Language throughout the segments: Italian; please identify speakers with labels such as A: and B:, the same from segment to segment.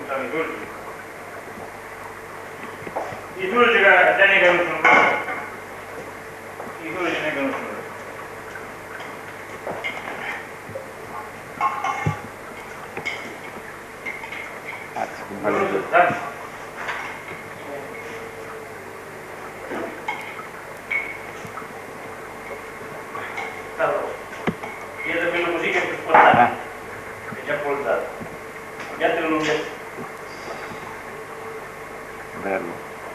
A: Itu juga ada nih kan itu ini kan dia também não música que escutar já pousar já tem um
B: bello.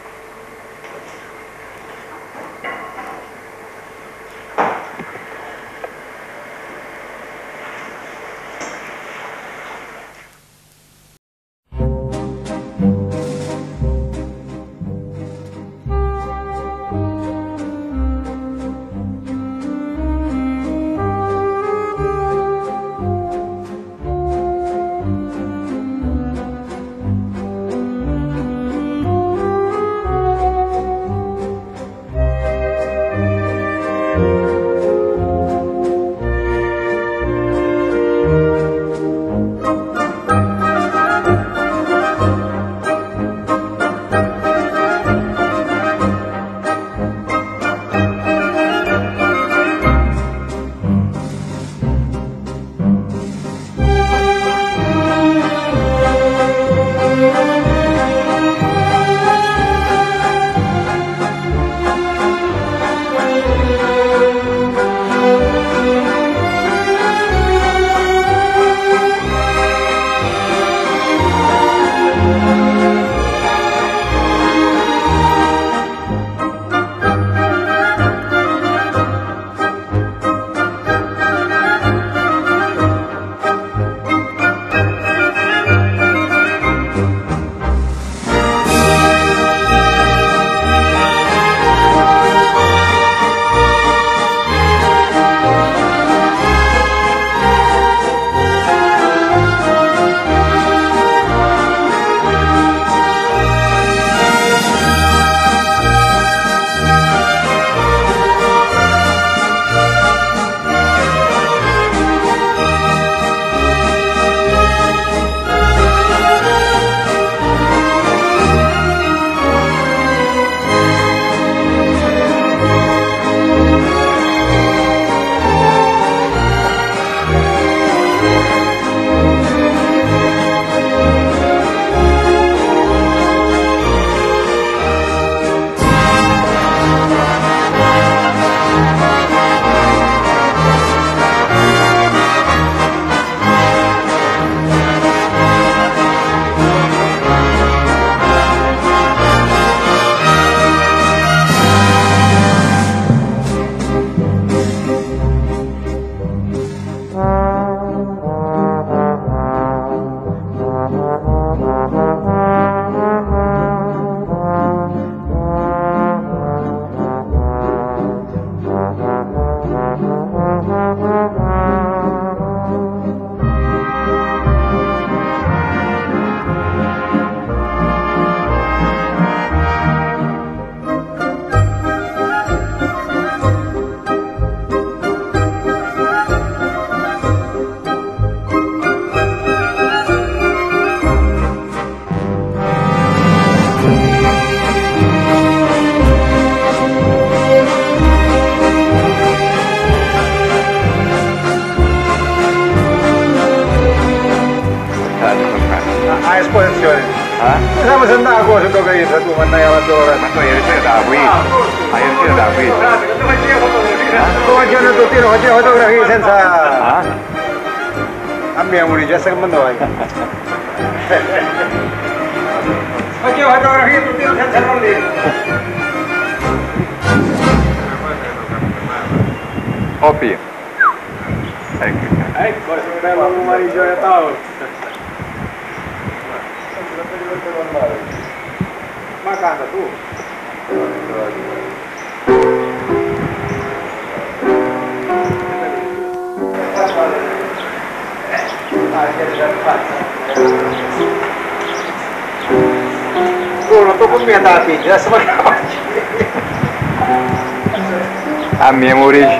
C: Sama senda aku sudah kayak satu mana yang satu orang.
B: Ma tu ieri sera da qui. Ma ieri sera da qui.
C: Kau aja nanti tiro aja fotografi sensa. Ambil yang muli jasa kemana lagi? Aja fotografi itu tiro sensa muli.
B: Kopi. Ecco.
C: Ecco, se un pomeriggio a tavola. Ma canta tu. Non tu mia da figlia, sta
B: A mia origine.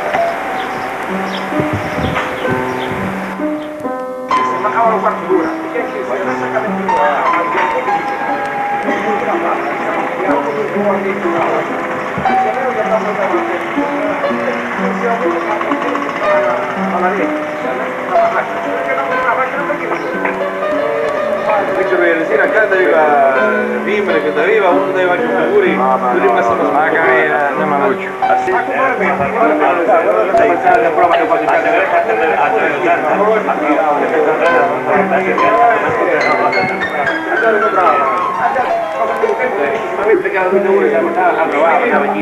C: Ma cavolo quanto dura? Sera acá aveva Vimere che aveva uno dei vari figuri, lui rimasto
B: Magari andiamo a Lucio.
C: Avete pagato 2 ore, siamo andati a provare,